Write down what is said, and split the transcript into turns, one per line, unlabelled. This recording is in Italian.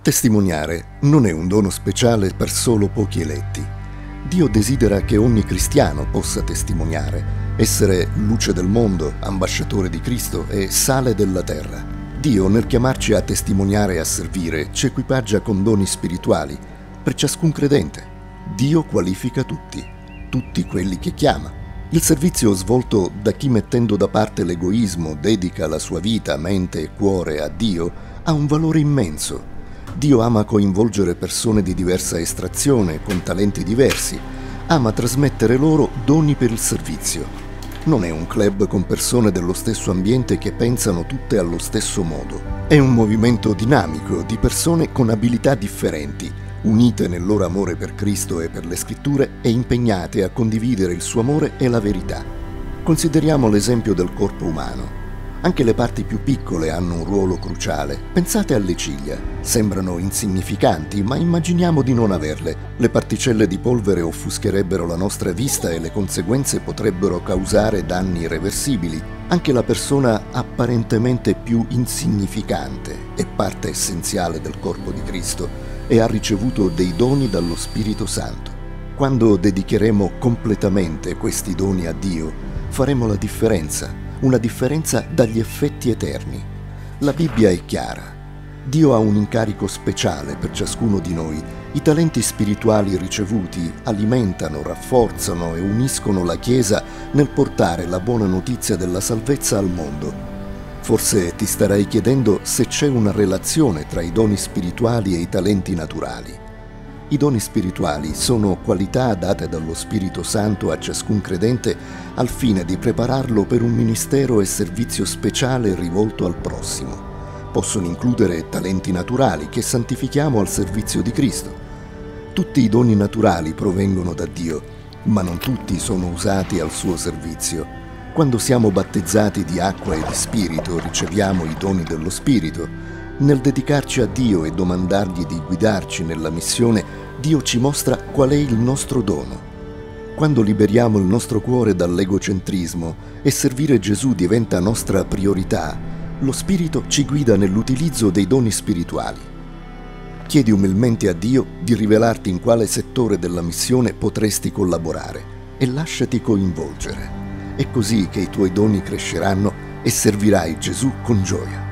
Testimoniare non è un dono speciale per solo pochi eletti. Dio desidera che ogni cristiano possa testimoniare, essere luce del mondo, ambasciatore di Cristo e sale della terra. Dio, nel chiamarci a testimoniare e a servire, ci equipaggia con doni spirituali per ciascun credente. Dio qualifica tutti quelli che chiama. Il servizio svolto da chi, mettendo da parte l'egoismo, dedica la sua vita, mente e cuore a Dio, ha un valore immenso. Dio ama coinvolgere persone di diversa estrazione, con talenti diversi. Ama trasmettere loro doni per il servizio. Non è un club con persone dello stesso ambiente che pensano tutte allo stesso modo. È un movimento dinamico di persone con abilità differenti, unite nel loro amore per Cristo e per le Scritture e impegnate a condividere il suo amore e la verità. Consideriamo l'esempio del corpo umano. Anche le parti più piccole hanno un ruolo cruciale. Pensate alle ciglia. Sembrano insignificanti, ma immaginiamo di non averle. Le particelle di polvere offuscherebbero la nostra vista e le conseguenze potrebbero causare danni irreversibili. Anche la persona apparentemente più insignificante è parte essenziale del corpo di Cristo e ha ricevuto dei doni dallo Spirito Santo. Quando dedicheremo completamente questi doni a Dio, faremo la differenza. Una differenza dagli effetti eterni. La Bibbia è chiara. Dio ha un incarico speciale per ciascuno di noi. I talenti spirituali ricevuti alimentano, rafforzano e uniscono la Chiesa nel portare la buona notizia della salvezza al mondo. Forse ti starai chiedendo se c'è una relazione tra i doni spirituali e i talenti naturali. I doni spirituali sono qualità date dallo Spirito Santo a ciascun credente al fine di prepararlo per un ministero e servizio speciale rivolto al prossimo. Possono includere talenti naturali che santifichiamo al servizio di Cristo. Tutti i doni naturali provengono da Dio, ma non tutti sono usati al suo servizio. Quando siamo battezzati di acqua e di Spirito, riceviamo i doni dello Spirito. Nel dedicarci a Dio e domandargli di guidarci nella missione, Dio ci mostra qual è il nostro dono. Quando liberiamo il nostro cuore dall'egocentrismo e servire Gesù diventa nostra priorità, lo Spirito ci guida nell'utilizzo dei doni spirituali. Chiedi umilmente a Dio di rivelarti in quale settore della missione potresti collaborare e lasciati coinvolgere. È così che i tuoi doni cresceranno e servirai Gesù con gioia.